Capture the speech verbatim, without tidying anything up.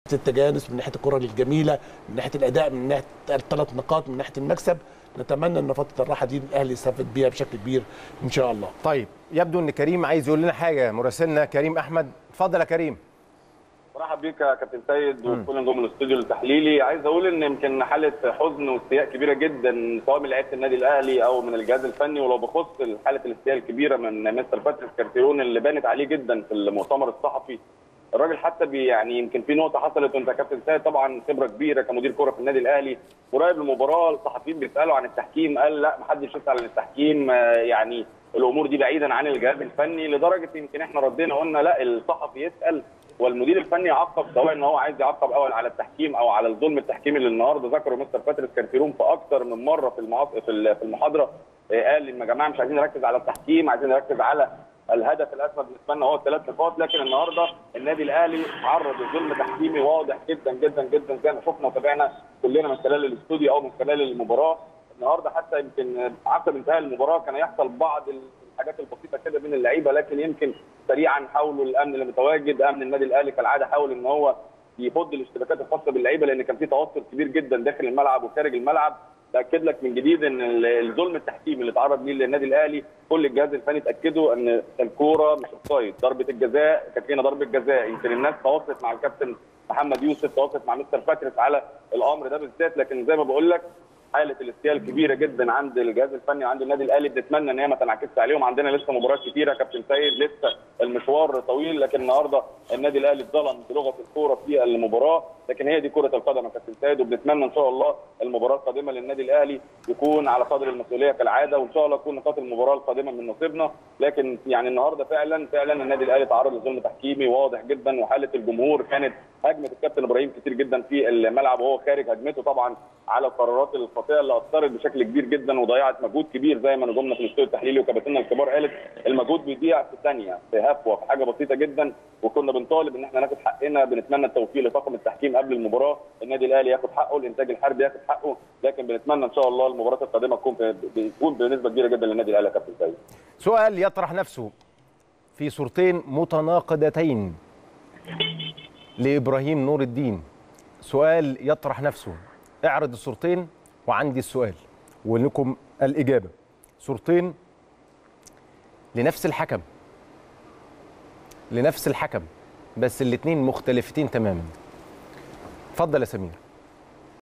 التجانس، من ناحيه الكره الجميله، من ناحيه الاداء، من ناحيه الثلاث نقاط، من ناحيه المكسب. نتمنى ان فتره الراحه دي الاهلي يستفاد بيها بشكل كبير ان شاء الله. طيب يبدو ان كريم عايز يقول لنا حاجه، مراسلنا كريم احمد. اتفضل يا كريم. مرحب بيك يا كابتن سيد وكل نجوم الاستوديو التحليلي. عايز اقول ان يمكن حاله حزن واستياء كبيره جدا سواء من لعيبه النادي الاهلي او من الجهاز الفني، ولو بخص حاله الاستياء الكبيره من مستر باتريس كارتيرون اللي بانت عليه جدا في المؤتمر الصحفي. الراجل حتى بي يعني يمكن في نقطه حصلت وانت يا كابتن سيد طبعا خبره كبيره كمدير كره في النادي الاهلي، قريب المباراه الصحفيين بيسالوا عن التحكيم، قال لا ما حدش يسال عن التحكيم، يعني الامور دي بعيدا عن الجهاز الفني، لدرجه يمكن احنا ردينا قلنا لا الصحفي يسال والمدير الفني يعقب، سواء ان هو عايز يعقب اول على التحكيم او على الظلم التحكيمي اللي النهارده ذكره مستر باتريس كارتيرون في اكثر من مره في المعط... في المحاضره. قال ان يا جماعه مش عايزين نركز على التحكيم، عايزين نركز على الهدف الاسمى بالنسبه لنا هو الثلاث نقاط. لكن النهارده النادي الاهلي تعرض لظلم تحكيمي واضح جدا جدا جدا زي ما شفنا وتابعنا كلنا من خلال الاستوديو او من خلال المباراه. النهارده حتى يمكن عقب انتهاء المباراه كان يحصل بعض الحاجات البسيطه كده بين اللعيبه، لكن يمكن سريعا حاولوا الامن اللي متواجد، امن النادي الاهلي كالعاده حاول ان هو يفض الاشتباكات الخاصه باللعيبه، لان كان في توتر كبير جدا داخل الملعب وخارج الملعب. باكد لك من جديد ان الظلم التحكيمي اللي تعرض ليه للنادي الاهلي كل الجهاز الفني اتاكدوا ان الكوره مش اوفسايد، ضربه الجزاء كانت لنا ضربه جزاء. يمكن الناس تواصلت مع الكابتن محمد يوسف، تواصلت مع مستر باتريس على الامر ده بالذات، لكن زي ما بقول لك حاله الاستياء الكبيره جدا عند الجهاز الفني وعند النادي الاهلي بنتمنى ان هي ما تنعكسش عليهم. عندنا لسه مباريات كثيره يا كابتن سيد، لسه المشوار طويل، لكن النهارده النادي الاهلي اتظلم بلغه الكوره في المباراه، لكن هي دي كره القدم يا كابتن سيد، وبنتمنى ان شاء الله المباراه القادمه للنادي الاهلي يكون على قدر المسؤوليه كالعاده، وان شاء الله تكون نقاط المباراه القادمه من نصيبنا. لكن يعني النهارده فعلا فعلا النادي الاهلي تعرض لظلم تحكيمي واضح جدا، وحاله الجمهور كانت هجمه الكابتن ابراهيم كتير جدا في الملعب وهو خارج، هجمته طبعا على القرارات الخاطئه اللي اثرت بشكل كبير جدا وضيعت مجهود كبير زي ما نجومنا في الاستوديو التحليلي وكباتننا الكبار قالت المجهود بيضيع في ثانيه في هفوه في حاجه بسيطه جدا، وكنا بنطالب ان احنا ناخد حقنا. بنتمنى التوفيق لطاقم التحكيم قبل المباراه، النادي الاهلي ياخد حقه، الانتاج الحربي ياخد حقه، لكن بنتمنى ان شاء الله المباراه القادمه تكون بتكون بنسبه كبيره جدا للنادي الاهلي يا كابتن سيد. سؤال يطرح نفسه في صورتين متناقضتين لابراهيم نور الدين، سؤال يطرح نفسه، اعرض الصورتين وعندي السؤال ولكم الاجابه. صورتين لنفس الحكم لنفس الحكم بس الاثنين مختلفتين تماما. اتفضل يا سمير.